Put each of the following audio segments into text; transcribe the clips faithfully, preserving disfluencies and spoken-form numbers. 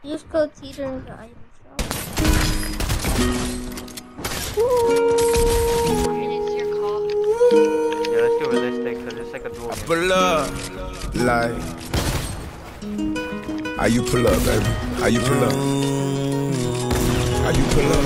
Use code Teeter in the item shop. It's your call. Yeah, let's do realistic, cause it's like a duel. Pull up, like. How you pull up, baby? How you pull up? How you pull up?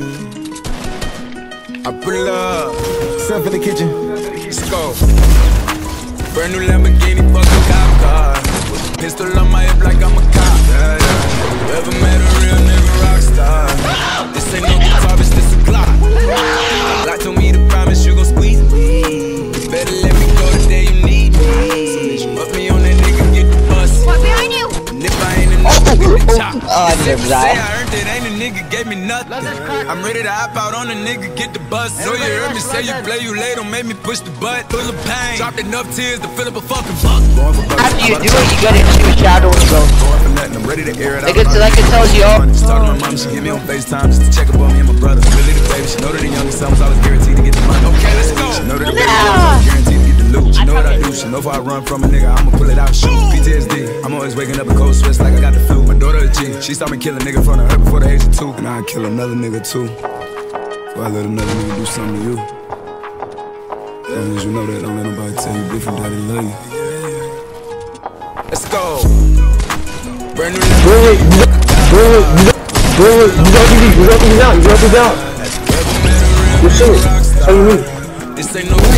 I pull up. Step in the kitchen. Let's go. Brand new Lamborghini, fucking cop car. Pistol on my hip like I'm a cop. Yeah, yeah. Ever met a real nigga rock star? This ain't no guitar, bitch, this a Glock. God told me to promise you gon' squeeze me. You better let me go the day you need me. So put me on that nigga, get the bus. What behind you? And if I ain't a nigga, get the chop. Oh, I never Say died. I earned it, ain't a nigga gave me nothing. I'm ready to hop out on a nigga, get the bus. So you heard me say you play, you late, don't make me push the butt. Full of pain, dropped enough tears to fill up a fucking buck. After you do it, you gotta shoot a shadow and go. I'm ready to air it out. Like it's like it tells you all. Just talk to my mom, she get me on FaceTime just to check up on me and my brother. Really the baby, she know that the youngest son was always guaranteed to get the money. Okay, let's go. She know that the baby was always guaranteed to get the loot. She know what I do, she know if I run from a nigga, I'ma pull it out, shoot. P T S D, I'm always waking up in cold sweats like I got the flu. My daughter a G, she saw me kill a nigga in front of her before the age of two. And I'd kill another nigga too, before I let another nigga do something to you. As long as you know that, don't let nobody tell you different that they love you. Let's go. Brand new Bro, wait, you got, bro, wait, you got, bro, wait, you got these, you got these out, you got these out. You're shit. How you mean? This ain't no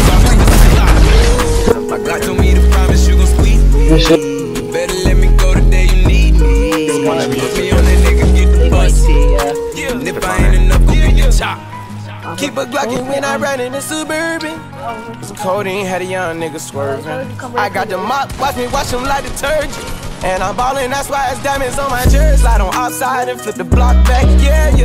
my God told me to promise you gon' squeeze me. You're shit. You better let me go the day you need me. Put me on that nigga, get the bus. And if I ain't enough, go get your chop. Keep a Glockin' when I ride in the Suburban. Some codeine had a young nigga swerving. I got the mop, watch me wash him like detergent. And I'm ballin', that's why it's diamonds on my jersey. Slide on outside and flip the block back, yeah,